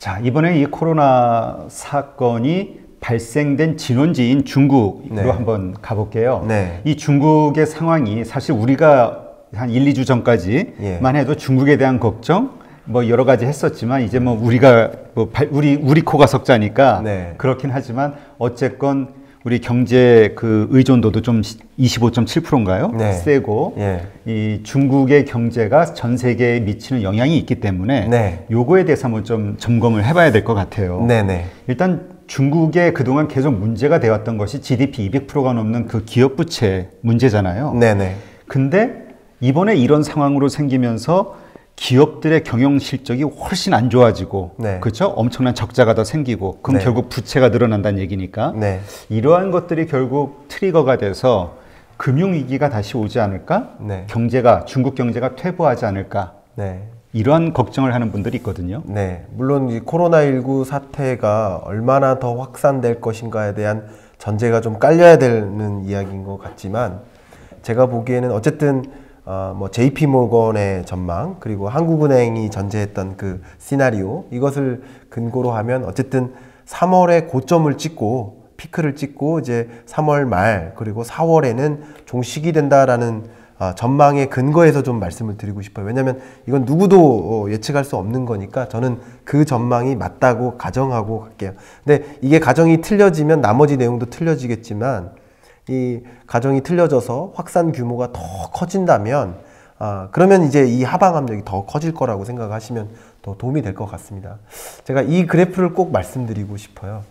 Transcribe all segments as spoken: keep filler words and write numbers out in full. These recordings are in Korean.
자, 이번에 이 코로나 사건이 발생된 진원지인 중국으로 네. 한번 가볼게요. 네. 이 중국의 상황이 사실 우리가 한 일, 이 주 전까지만 예. 해도 중국에 대한 걱정 뭐 여러 가지 했었지만 이제 뭐 우리가 뭐 발, 우리 우리 코가 석자니까 네. 그렇긴 하지만 어쨌건 우리 경제 그 의존도도 좀 이십오 점 칠 퍼센트인가요? 네. 세고 예. 이 중국의 경제가 전 세계에 미치는 영향이 있기 때문에 네. 요거에 대해서 한번 좀 점검을 해봐야 될 것 같아요. 네네. 일단 중국에 그동안 계속 문제가 되었던 것이 지디피 이백 퍼센트가 넘는 그 기업 부채 문제잖아요. 네네. 근데 이번에 이런 상황으로 생기면서 기업들의 경영 실적이 훨씬 안 좋아지고, 네. 그렇죠? 엄청난 적자가 더 생기고, 그럼 네. 결국 부채가 늘어난다는 얘기니까 네. 이러한 것들이 결국 트리거가 돼서 금융위기가 다시 오지 않을까? 네. 경제가, 중국 경제가 퇴보하지 않을까? 네. 이러한 걱정을 하는 분들이 있거든요. 네. 물론 이 코로나십구 사태가 얼마나 더 확산될 것인가에 대한 전제가 좀 깔려야 되는 이야기인 것 같지만, 제가 보기에는 어쨌든 어, 뭐 제이피모건의 전망, 그리고 한국은행이 전제했던 그 시나리오, 이것을 근거로 하면 어쨌든 삼월에 고점을 찍고 피크를 찍고 이제 삼월 말 그리고 사월에는 종식이 된다라는 어, 전망의 근거에서 좀 말씀을 드리고 싶어요. 왜냐하면 이건 누구도 어, 예측할 수 없는 거니까 저는 그 전망이 맞다고 가정하고 갈게요. 근데 이게 가정이 틀려지면 나머지 내용도 틀려지겠지만, 이 가정이 틀려져서 확산 규모가 더 커진다면 아, 그러면 이제 이 하방 압력이 더 커질 거라고 생각하시면 더 도움이 될 것 같습니다. 제가 이 그래프를 꼭 말씀드리고 싶어요.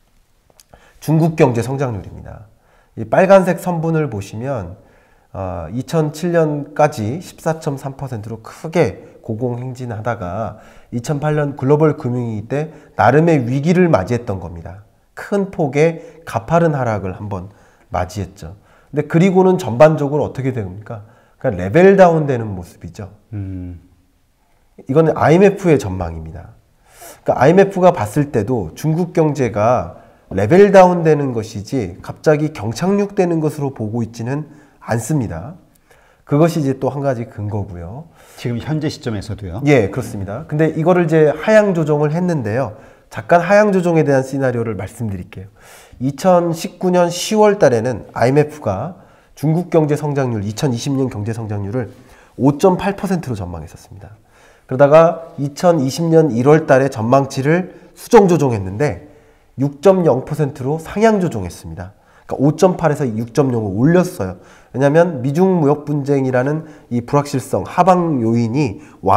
중국 경제 성장률입니다. 이 빨간색 선분을 보시면 어, 이천칠 년까지 십사 점 삼 퍼센트로 크게 고공행진하다가 이천팔 년 글로벌 금융위기 때 나름의 위기를 맞이했던 겁니다. 큰 폭의 가파른 하락을 한번 맞이했죠. 근데 그리고는 전반적으로 어떻게 됩니까? 그러니까 레벨 다운 되는 모습이죠. 음. 이거는 아이엠에프의 전망입니다. 그러니까 아이엠에프가 봤을 때도 중국 경제가 레벨 다운 되는 것이지 갑자기 경착륙 되는 것으로 보고 있지는 않습니다. 그것이 이제 또 한 가지 근거고요. 지금 현재 시점에서도요? 예, 그렇습니다. 근데 이거를 이제 하향 조정을 했는데요. 잠깐 하향 조정에 대한 시나리오를 말씀드릴게요. 이천십구 년 시월 달에는 아이엠에프가 중국 경제 성장률, 이천이십 년 경제 성장률을 오 점 팔 퍼센트로 전망했었습니다. 그러다가 이천이십 년 일월 달에 전망치를 수정 조정했는데 육 점 영 퍼센트로 상향 조정했습니다. 그러니까 오 점 팔에서 육 점 영을 올렸어요. 왜냐하면 미중 무역 분쟁이라는 이 불확실성, 하방 요인이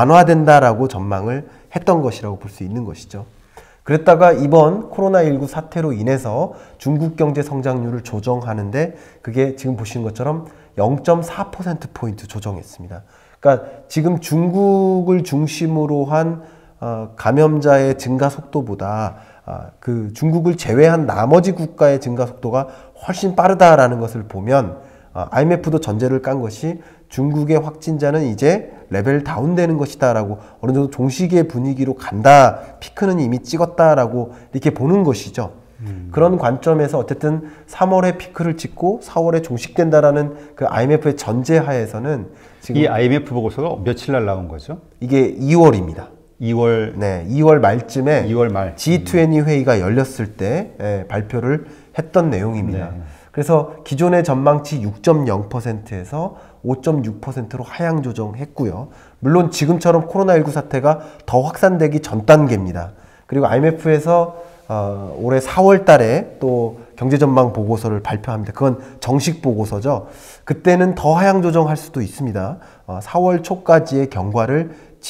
완화된다라고 전망을 했던 것이라고 볼 수 있는 것이죠. 그랬다가 이번 코로나십구 사태로 인해서 중국 경제 성장률을 조정하는데 그게 지금 보시는 것처럼 영 점 사 퍼센트 포인트 조정했습니다. 그러니까 지금 중국을 중심으로 한 어, 감염자의 증가 속도보다 아, 그 중국을 제외한 나머지 국가의 증가 속도가 훨씬 빠르다라는 것을 보면 아, 아이엠에프도 전제를 깐 것이 중국의 확진자는 이제 레벨 다운되는 것이다 라고 어느 정도 종식의 분위기로 간다, 피크는 이미 찍었다라고 이렇게 보는 것이죠. 음. 그런 관점에서 어쨌든 삼월에 피크를 찍고 사월에 종식된다라는 그 아이엠에프의 전제하에서는 지금 이 아이엠에프 보고서가 며칠 날 나온 거죠? 이게 이월입니다. 이월 네, 이월 말쯤에 이월 말 지 이십 회의가 열렸을 때 예, 발표를 했던 내용입니다. 네. 그래서 기존의 전망치 육 점 영 퍼센트에서 오 점 육 퍼센트로 하향 조정했고요. 물론 지금처럼 코로나십구 사태가 더 확산되기 전 단계입니다. 그리고 아이엠에프에서 어, 올해 사월 달에 또 경제전망 보고서를 발표합니다. 그건 정식 보고서죠. 그때는 더 하향 조정할 수도 있습니다. 어, 사월 초까지의 경과를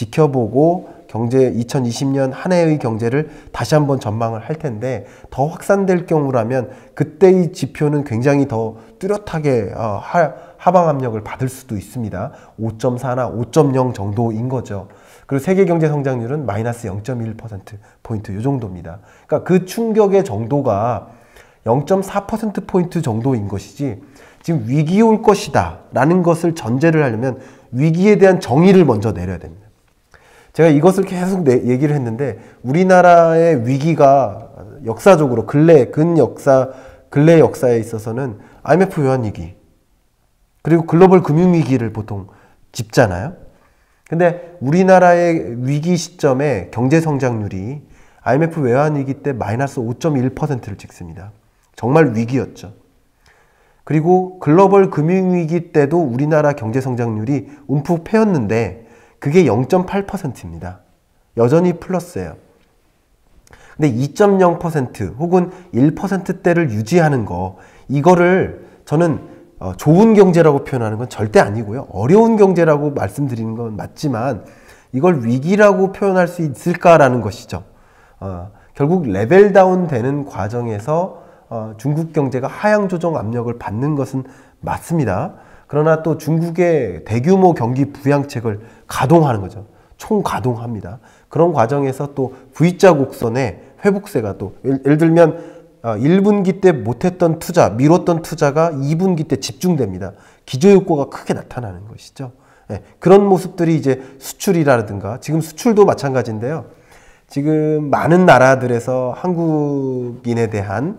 지켜보고 경제 이천이십 년 한 해의 경제를 다시 한번 전망을 할 텐데, 더 확산될 경우라면 그때의 지표는 굉장히 더 뚜렷하게 어, 하, 하방 압력을 받을 수도 있습니다. 오 점 사나 오 점 영 정도인 거죠. 그리고 세계 경제 성장률은 마이너스 영 점 일 퍼센트 포인트 이 정도입니다. 그러니까 그 충격의 정도가 영 점 사 퍼센트 포인트 정도인 것이지, 지금 위기 올 것이다 라는 것을 전제를 하려면 위기에 대한 정의를 먼저 내려야 됩니다. 제가 이것을 계속 내, 얘기를 했는데, 우리나라의 위기가 역사적으로 근래, 근역사, 근래 역사에 있어서는 아이엠에프 외환위기, 그리고 글로벌 금융위기를 보통 짚잖아요. 근데 우리나라의 위기 시점에 경제 성장률이 아이엠에프 외환위기 때 마이너스 오 점 일 퍼센트를 찍습니다. 정말 위기였죠. 그리고 글로벌 금융위기 때도 우리나라 경제성장률이 움푹 패였는데 그게 영 점 팔 퍼센트입니다. 여전히 플러스예요. 근데 이 점 영 퍼센트 혹은 일 퍼센트대를 유지하는 거, 이거를 저는 좋은 경제라고 표현하는 건 절대 아니고요. 어려운 경제라고 말씀드리는 건 맞지만 이걸 위기라고 표현할 수 있을까라는 것이죠. 어, 결국 레벨 다운 되는 과정에서 어, 중국 경제가 하향 조정 압력을 받는 것은 맞습니다. 그러나 또 중국의 대규모 경기 부양책을 가동하는 거죠. 총 가동합니다. 그런 과정에서 또 V자 곡선에 회복세가 또 예를 들면 일 분기 때 못했던 투자, 미뤘던 투자가 이 분기 때 집중됩니다. 기저효과가 크게 나타나는 것이죠. 네, 그런 모습들이 이제 수출이라든가, 지금 수출도 마찬가지인데요. 지금 많은 나라들에서 한국인에 대한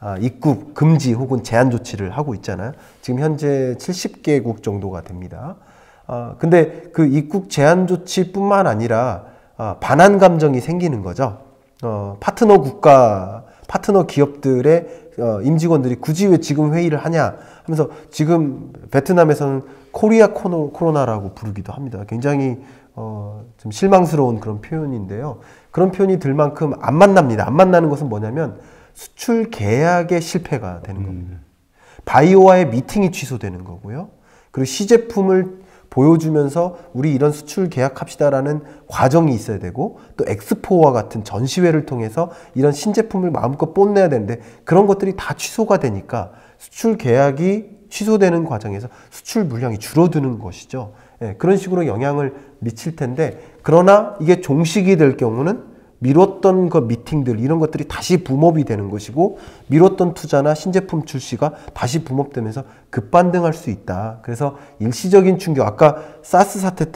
입국 금지 혹은 제한 조치를 하고 있잖아요. 지금 현재 칠십 개국 정도가 됩니다. 어, 근데 그 입국 제한 조치뿐만 아니라 어, 반한 감정이 생기는 거죠. 어, 파트너 국가, 파트너 기업들의 어, 임직원들이 굳이 왜 지금 회의를 하냐 하면서, 지금 베트남에서는 코리아 코노, 코로나라고 부르기도 합니다. 굉장히 어, 좀 실망스러운 그런 표현인데요. 그런 표현이 들 만큼 안 만납니다. 안 만나는 것은 뭐냐면 수출 계약의 실패가 되는 겁니다. 음. 바이오와의 미팅이 취소되는 거고요. 그리고 시제품을 보여주면서 우리 이런 수출 계약합시다라는 과정이 있어야 되고, 또 엑스포와 같은 전시회를 통해서 이런 신제품을 마음껏 뽐내야 되는데 그런 것들이 다 취소가 되니까 수출 계약이 취소되는 과정에서 수출 물량이 줄어드는 것이죠. 예, 그런 식으로 영향을 미칠 텐데, 그러나 이게 종식이 될 경우는 미뤘던 그 미팅들, 이런 것들이 다시 붐업이 되는 것이고, 미뤘던 투자나 신제품 출시가 다시 붐업되면서 급반등할 수 있다. 그래서 일시적인 충격, 아까 사스 사태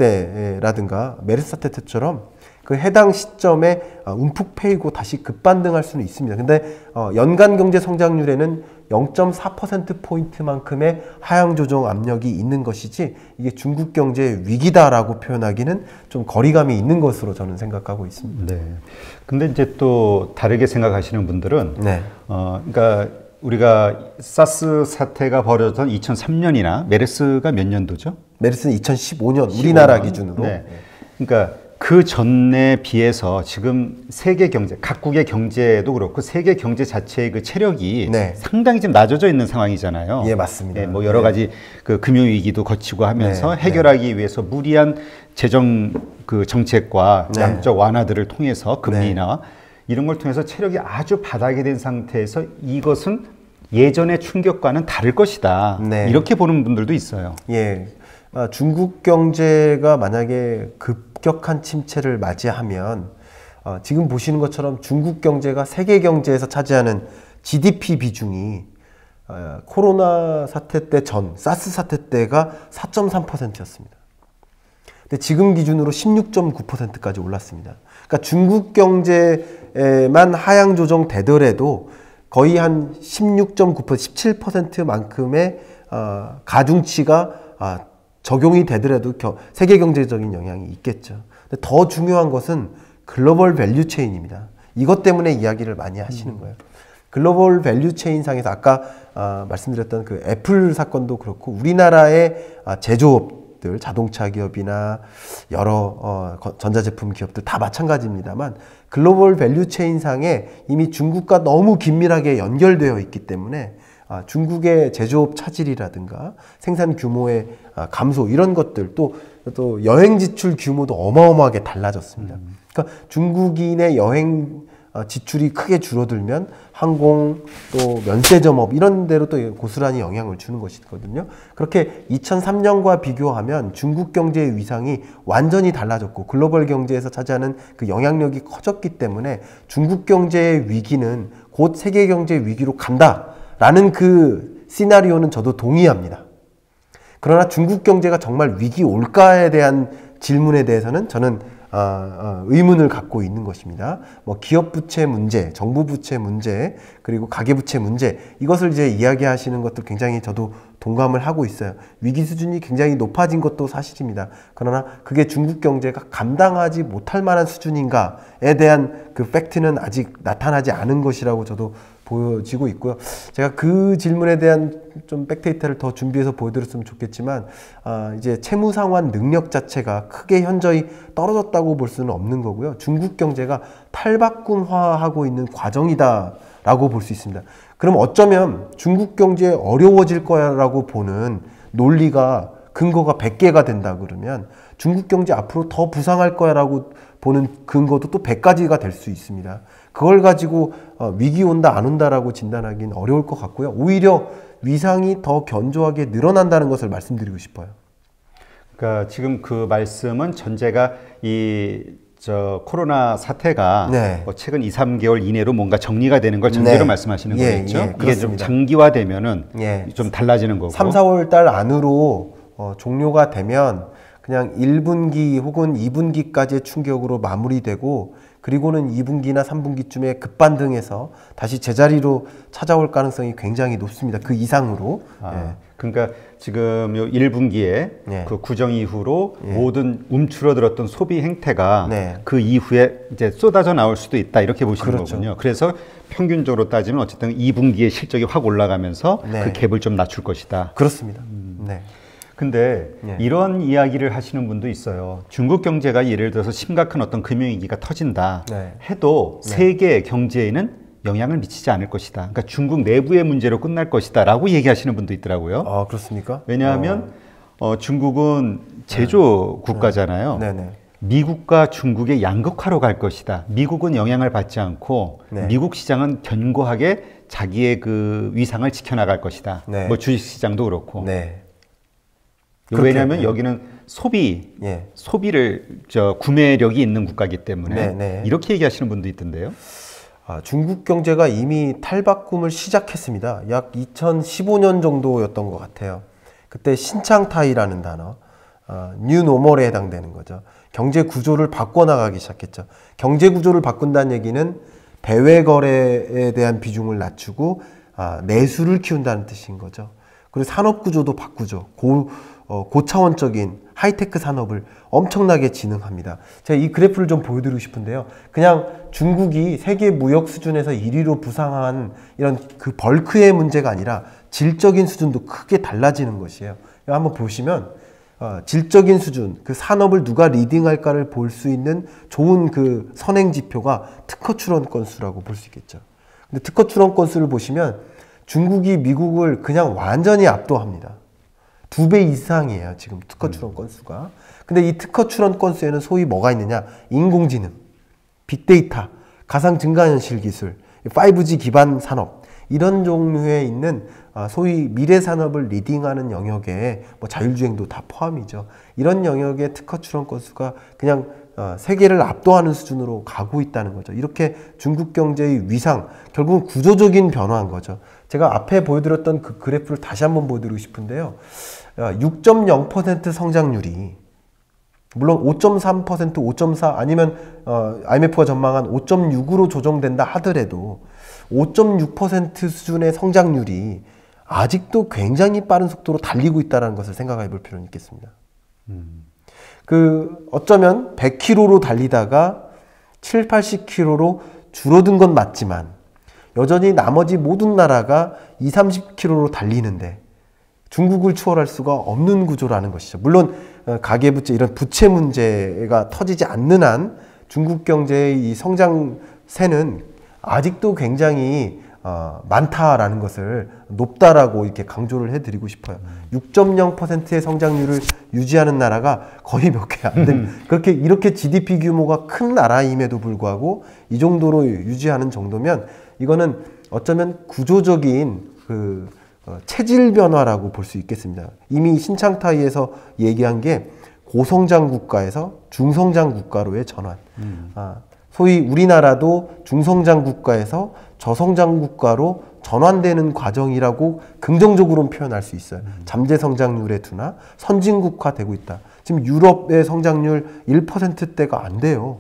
때라든가 메르스 사태 때처럼 그 해당 시점에 움푹 패이고 다시 급반등할 수는 있습니다. 근데 연간 경제 성장률에는 영 점 사 퍼센트 포인트만큼의 하향 조정 압력이 있는 것이지, 이게 중국 경제의 위기다라고 표현하기는 좀 거리감이 있는 것으로 저는 생각하고 있습니다. 네. 근데 이제 또 다르게 생각하시는 분들은, 네. 어, 그러니까 우리가 사스 사태가 벌어졌던 이천삼 년이나 메르스가 몇 년도죠? 메르스는 이천십오 년 우리나라 기준으로. 네. 그러니까 그 전에 비해서 지금 세계 경제, 각국의 경제도 그렇고 세계 경제 자체의 그 체력이 네. 상당히 좀 낮아져 있는 상황이잖아요. 예, 맞습니다. 네, 뭐 여러 가지 그 금융 위기도 거치고 하면서 네. 해결하기 네. 위해서 무리한 재정 그 정책과 네. 양적 완화들을 통해서 금리 네. 인하 이런 걸 통해서 체력이 아주 바닥이 된 상태에서 이것은 예전의 충격과는 다를 것이다. 네. 이렇게 보는 분들도 있어요. 예. 아, 중국 경제가 만약에 급격한 침체를 맞이하면 어, 지금 보시는 것처럼 중국 경제가 세계 경제에서 차지하는 지디피 비중이 어, 코로나 사태 때 전, 사스 사태 때가 사 점 삼 퍼센트였습니다. 근데 지금 기준으로 십육 점 구 퍼센트까지 올랐습니다. 그러니까 중국 경제만 하향 조정 되더라도 거의 한 십육 점 구 퍼센트, 십칠 퍼센트만큼의 어, 가중치가 어, 적용이 되더라도 겨, 세계 경제적인 영향이 있겠죠. 근데 더 중요한 것은 글로벌 밸류 체인입니다. 이것 때문에 이야기를 많이 하시는 거예요. 글로벌 밸류 체인 상에서 아까 어, 말씀드렸던 그 애플 사건도 그렇고, 우리나라의 어, 제조업들, 자동차 기업이나 여러 어, 전자제품 기업들 다 마찬가지입니다만, 글로벌 밸류 체인 상에 이미 중국과 너무 긴밀하게 연결되어 있기 때문에 아, 중국의 제조업 차질이라든가 생산 규모의 아, 감소, 이런 것들, 또, 또 여행 지출 규모도 어마어마하게 달라졌습니다. 음. 그러니까 중국인의 여행 아, 지출이 크게 줄어들면 항공, 또 면세점업 이런 데로 또 고스란히 영향을 주는 것이거든요. 그렇게 이천삼 년과 비교하면 중국 경제의 위상이 완전히 달라졌고 글로벌 경제에서 차지하는 그 영향력이 커졌기 때문에 중국 경제의 위기는 곧 세계 경제 위기로 간다 라는 그 시나리오는 저도 동의합니다. 그러나 중국 경제가 정말 위기 올까에 대한 질문에 대해서는 저는 어, 어, 의문을 갖고 있는 것입니다. 뭐 기업 부채 문제, 정부 부채 문제, 그리고 가계 부채 문제, 이것을 이제 이야기하시는 것도 굉장히 저도 동감을 하고 있어요. 위기 수준이 굉장히 높아진 것도 사실입니다. 그러나 그게 중국 경제가 감당하지 못할 만한 수준인가에 대한 그 팩트는 아직 나타나지 않은 것이라고 저도 보여지고 있고요. 제가 그 질문에 대한 좀 백데이터를 더 준비해서 보여드렸으면 좋겠지만, 아, 이제 채무 상환 능력 자체가 크게 현저히 떨어졌다고 볼 수는 없는 거고요. 중국 경제가 탈바꿈화하고 있는 과정이다라고 볼 수 있습니다. 그럼 어쩌면 중국 경제 어려워질 거야라고 보는 논리가 근거가 백 개가 된다 그러면 중국 경제 앞으로 더 부상할 거야라고 보는 근거도 또 백 가지가 될 수 있습니다. 그걸 가지고 위기 온다 안 온다라고 진단하기는 어려울 것 같고요. 오히려 위상이 더 견조하게 늘어난다는 것을 말씀드리고 싶어요. 그러니까 지금 그 말씀은 전제가 이 저 코로나 사태가 네. 뭐 최근 이, 삼 개월 이내로 뭔가 정리가 되는 걸 전제로 네. 말씀하시는 예, 거겠죠? 예, 이게 좀 장기화되면은 예. 좀 달라지는 거고. 삼, 사월 달 안으로 어, 종료가 되면 그냥 일 분기 혹은 이 분기까지의 충격으로 마무리되고, 그리고는 이 분기나 삼 분기쯤에 급반등해서 다시 제자리로 찾아올 가능성이 굉장히 높습니다. 그 이상으로. 아, 예. 그러니까 지금 요 일 분기에 예. 그 구정 이후로 예. 모든 움츠러들었던 소비 행태가 네. 그 이후에 이제 쏟아져 나올 수도 있다, 이렇게 보시는 그렇죠. 거군요. 그래서 평균적으로 따지면 어쨌든 이 분기에 실적이 확 올라가면서 네. 그 갭을 좀 낮출 것이다. 그렇습니다. 네. 근데 예. 이런 이야기를 하시는 분도 있어요. 중국 경제가 예를 들어서 심각한 어떤 금융위기가 터진다 네. 해도 네. 세계 경제에는 영향을 미치지 않을 것이다. 그러니까 중국 내부의 문제로 끝날 것이다 라고 얘기하시는 분도 있더라고요. 아, 그렇습니까? 왜냐하면 어, 중국은 제조 국가잖아요. 네네. 미국과 중국의 양극화로 갈 것이다. 미국은 영향을 받지 않고 네. 미국 시장은 견고하게 자기의 그 위상을 지켜나갈 것이다. 네. 뭐 주식 시장도 그렇고. 네. 왜냐하면 그렇게, 네. 여기는 소비, 예. 소비를 저 구매력이 있는 국가이기 때문에 네, 네. 이렇게 얘기하시는 분도 있던데요. 아, 중국 경제가 이미 탈바꿈을 시작했습니다. 약 이천십오 년 정도였던 것 같아요. 그때 신창타이라는 단어, 아, 뉴노멀에 해당되는 거죠. 경제 구조를 바꿔나가기 시작했죠. 경제 구조를 바꾼다는 얘기는 대외 거래에 대한 비중을 낮추고 아, 내수를 키운다는 뜻인 거죠. 그리고 산업 구조도 바꾸죠. 고, 어, 고차원적인 하이테크 산업을 엄청나게 진흥합니다. 제가 이 그래프를 좀 보여드리고 싶은데요. 그냥 중국이 세계 무역 수준에서 일 위로 부상한 이런 그 벌크의 문제가 아니라 질적인 수준도 크게 달라지는 것이에요. 한번 보시면 어, 질적인 수준, 그 산업을 누가 리딩할까를 볼 수 있는 좋은 그 선행 지표가 특허 출원 건수라고 볼 수 있겠죠. 근데 특허 출원 건수를 보시면 중국이 미국을 그냥 완전히 압도합니다. 두 배 이상이에요, 지금 특허 출원 건수가. 근데 이 특허 출원 건수에는 소위 뭐가 있느냐? 인공지능, 빅데이터, 가상 증가현실 기술, 파이브 지 기반 산업, 이런 종류에 있는 소위 미래 산업을 리딩하는 영역에 뭐 자율주행도 다 포함이죠. 이런 영역의 특허 출원 건수가 그냥 세계를 압도하는 수준으로 가고 있다는 거죠. 이렇게 중국 경제의 위상, 결국은 구조적인 변화인 거죠. 제가 앞에 보여드렸던 그 그래프를 다시 한번 보여드리고 싶은데요. 육 점 영 퍼센트 성장률이, 물론 오 점 삼 퍼센트, 오 점 사 아니면 어, 아이엠에프가 전망한 오 점 육으로 조정된다 하더라도 오 점 육 퍼센트 수준의 성장률이 아직도 굉장히 빠른 속도로 달리고 있다는 것을 생각해 볼 필요는 있겠습니다. 음. 그 어쩌면 백 킬로미터로 달리다가 칠, 팔십 킬로미터로 줄어든 건 맞지만 여전히 나머지 모든 나라가 이십, 삼십 킬로미터로 달리는데 중국을 추월할 수가 없는 구조라는 것이죠. 물론 가계부채, 이런 부채 문제가 터지지 않는 한 중국 경제의 이 성장세는 아직도 굉장히 어, 많다라는 것을, 높다라고 이렇게 강조를 해드리고 싶어요. 육 점 영 퍼센트의 성장률을 유지하는 나라가 거의 몇 개 안 됩니다. 그렇게 이렇게 지디피 규모가 큰 나라임에도 불구하고 이 정도로 유지하는 정도면 이거는 어쩌면 구조적인 그 어, 체질 변화라고 볼 수 있겠습니다. 이미 신창타이에서 얘기한 게 고성장 국가에서 중성장 국가로의 전환. 음. 아, 소위 우리나라도 중성장 국가에서 저성장 국가로 전환되는 과정이라고 긍정적으로는 표현할 수 있어요. 음. 잠재 성장률의 둔화, 선진국화되고 있다. 지금 유럽의 성장률 일 퍼센트대가 안 돼요. 음.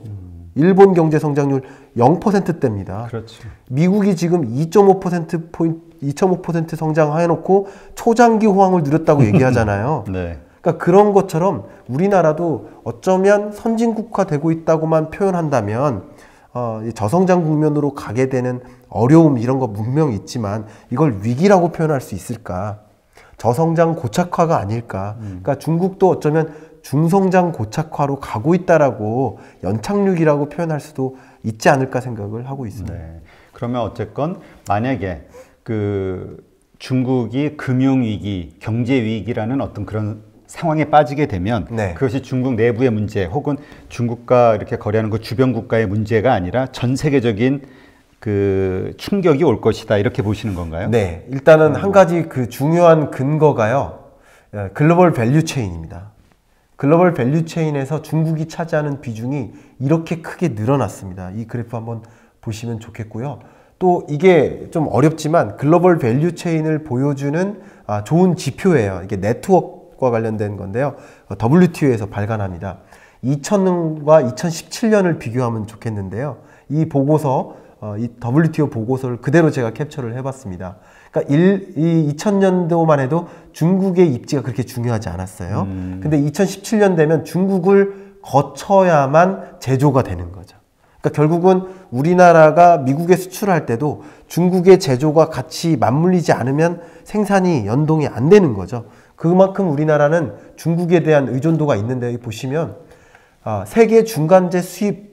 일본 경제 성장률 영 퍼센트대입니다. 그렇죠. 미국이 지금 이 점 오 퍼센트 포인트, 이 점 오 퍼센트 성장해놓고 초장기 호황을 누렸다고 얘기하잖아요. 네. 그러니까 그런 것처럼 우리나라도 어쩌면 선진국화 되고 있다고만 표현한다면 어, 이 저성장 국면으로 가게 되는 어려움 이런 거 분명히 있지만 이걸 위기라고 표현할 수 있을까? 저성장 고착화가 아닐까? 음. 그러니까 중국도 어쩌면 중성장 고착화로 가고 있다라고 연착륙이라고 표현할 수도 있지 않을까 생각을 하고 있습니다. 네. 그러면 어쨌건 만약에 그 중국이 금융위기, 경제위기라는 어떤 그런 상황에 빠지게 되면 네. 그것이 중국 내부의 문제 혹은 중국과 이렇게 거래하는 그 주변 국가의 문제가 아니라 전 세계적인 그 충격이 올 것이다 이렇게 보시는 건가요? 네, 일단은 한 가지 그 중요한 근거가요, 글로벌 밸류 체인입니다. 글로벌 밸류 체인에서 중국이 차지하는 비중이 이렇게 크게 늘어났습니다. 이 그래프 한번 보시면 좋겠고요. 또 이게 좀 어렵지만 글로벌 밸류 체인을 보여주는 아, 좋은 지표예요. 이게 네트워크와 관련된 건데요. 더블유티오에서 발간합니다. 이천 년과 이천십칠 년을 비교하면 좋겠는데요. 이 보고서, 어, 이 더블유티오 보고서를 그대로 제가 캡처를 해봤습니다. 그러니까 일, 이 이천 년도만 해도 중국의 입지가 그렇게 중요하지 않았어요. 음. 근데 이천십칠 년 되면 중국을 거쳐야만 제조가 되는 거죠. 그러니까 결국은 우리나라가 미국에 수출할 때도 중국의 제조가 같이 맞물리지 않으면 생산이 연동이 안 되는 거죠. 그만큼 우리나라는 중국에 대한 의존도가 있는데 여기 보시면 아, 세계 중간재 수입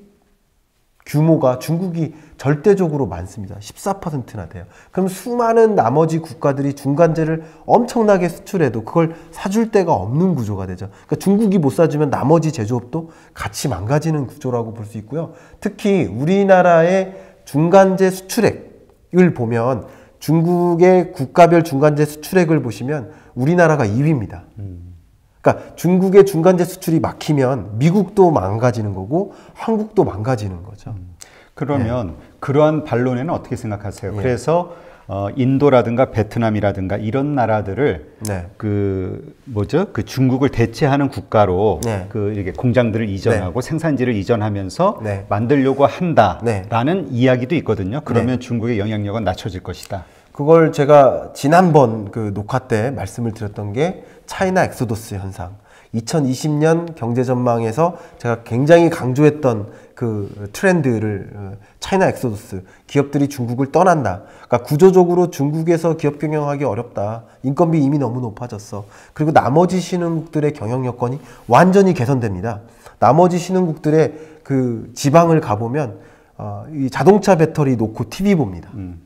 규모가 중국이 절대적으로 많습니다. 십사 퍼센트나 돼요. 그럼 수많은 나머지 국가들이 중간재를 엄청나게 수출해도 그걸 사줄 데가 없는 구조가 되죠. 그러니까 중국이 못 사주면 나머지 제조업도 같이 망가지는 구조라고 볼 수 있고요. 특히 우리나라의 중간재 수출액을 보면 중국의 국가별 중간재 수출액을 보시면 우리나라가 이 위입니다. 음. 그러니까 중국의 중간재 수출이 막히면 미국도 망가지는 거고 한국도 망가지는 거죠. 음. 그러면 네. 그러한 반론에는 어떻게 생각하세요? 네. 그래서 어, 인도라든가 베트남이라든가 이런 나라들을 네. 그 뭐죠? 그 중국을 대체하는 국가로 네. 그 이렇게 공장들을 이전하고 네. 생산지를 이전하면서 네. 만들려고 한다라는 네. 이야기도 있거든요. 그러면 네. 중국의 영향력은 낮춰질 것이다. 그걸 제가 지난번 그 녹화 때 말씀을 드렸던 게 차이나 엑소더스 현상. 이천이십 년 경제 전망에서 제가 굉장히 강조했던 그 트렌드를 차이나 엑소더스, 기업들이 중국을 떠난다. 그러니까 구조적으로 중국에서 기업 경영하기 어렵다. 인건비 이미 너무 높아졌어. 그리고 나머지 신흥국들의 경영 여건이 완전히 개선됩니다. 나머지 신흥국들의 그 지방을 가보면 어, 이 자동차 배터리 놓고 티비 봅니다. 음.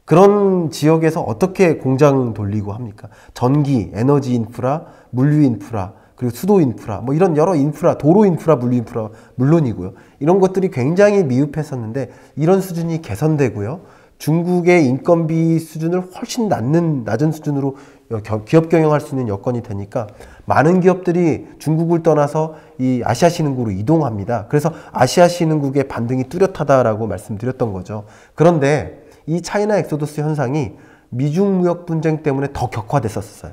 그런 지역에서 어떻게 공장 돌리고 합니까? 전기, 에너지 인프라, 물류 인프라, 그리고 수도 인프라, 뭐 이런 여러 인프라, 도로 인프라, 물류 인프라 물론이고요. 이런 것들이 굉장히 미흡했었는데 이런 수준이 개선되고요. 중국의 인건비 수준을 훨씬 낮는, 낮은 수준으로 기업 경영할 수 있는 여건이 되니까 많은 기업들이 중국을 떠나서 이 아시아 신흥국으로 이동합니다. 그래서 아시아 신흥국의 반등이 뚜렷하다라고 말씀드렸던 거죠. 그런데 이 차이나 엑소더스 현상이 미중 무역 분쟁 때문에 더 격화됐었어요.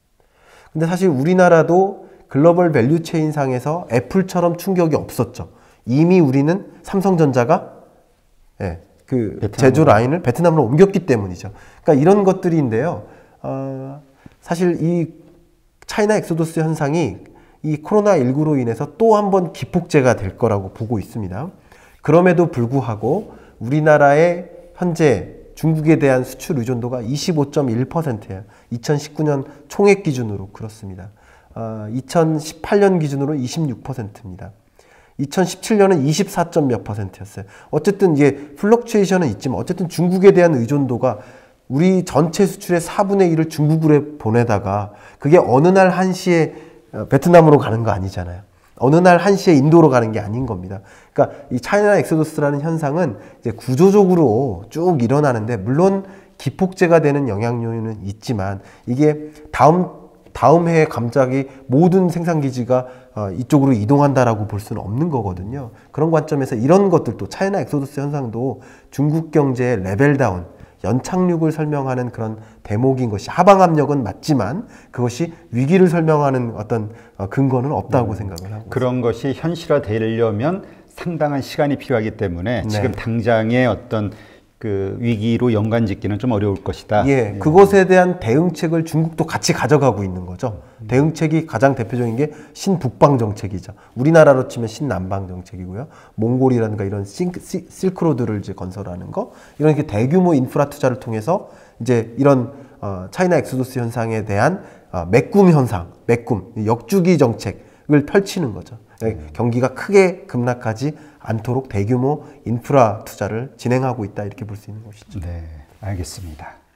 근데 사실 우리나라도 글로벌 밸류 체인 상에서 애플처럼 충격이 없었죠. 이미 우리는 삼성전자가 예, 그 베트남으로. 제조 라인을 베트남으로 옮겼기 때문이죠. 그러니까 이런 것들인데요. 어, 사실 이 차이나 엑소더스 현상이 이 코로나 십구로 인해서 또 한 번 기폭제가 될 거라고 보고 있습니다. 그럼에도 불구하고 우리나라의 현재 중국에 대한 수출 의존도가 이십오 점 일 퍼센트예요. 이천십구 년 총액 기준으로 그렇습니다. 어, 이천십팔 년 기준으로 이십육 퍼센트입니다. 이천십칠 년은 이십사 점 몇 퍼센트였어요. 어쨌든 이게 플럭추에이션은 있지만 어쨌든 중국에 대한 의존도가 우리 전체 수출의 사분의 일을 중국으로 보내다가 그게 어느 날 한시에 베트남으로 가는 거 아니잖아요. 어느 날 한시에 인도로 가는 게 아닌 겁니다. 그러니까 이 차이나 엑소더스라는 현상은 이제 구조적으로 쭉 일어나는데 물론 기폭제가 되는 영향요인은 있지만 이게 다음 다음 해에 갑자기 모든 생산기지가 어, 이쪽으로 이동한다라고 볼 수는 없는 거거든요. 그런 관점에서 이런 것들도 차이나 엑소더스 현상도 중국 경제의 레벨다운, 연착륙을 설명하는 그런 대목인 것이 하방 압력은 맞지만 그것이 위기를 설명하는 어떤 근거는 없다고 음, 생각을 하고 그런 있습니다. 것이 현실화되려면 상당한 시간이 필요하기 때문에 네. 지금 당장의 어떤 그 위기로 연관짓기는 좀 어려울 것이다. 예, 예, 그것에 대한 대응책을 중국도 같이 가져가고 있는 거죠. 음. 대응책이 가장 대표적인 게 신북방 정책이죠. 우리나라로 치면 신남방 정책이고요. 몽골이라든가 이런 싱, 시, 실크로드를 이제 건설하는 거, 이런 게 대규모 인프라 투자를 통해서 이제 이런 어, 차이나 엑소더스 현상에 대한 어, 메꿈 현상, 메꿈 역주기 정책을 펼치는 거죠. 음. 경기가 크게 급락하지 않도록 대규모 인프라 투자를 진행하고 있다 이렇게 볼 수 있는 것이죠. 네, 알겠습니다.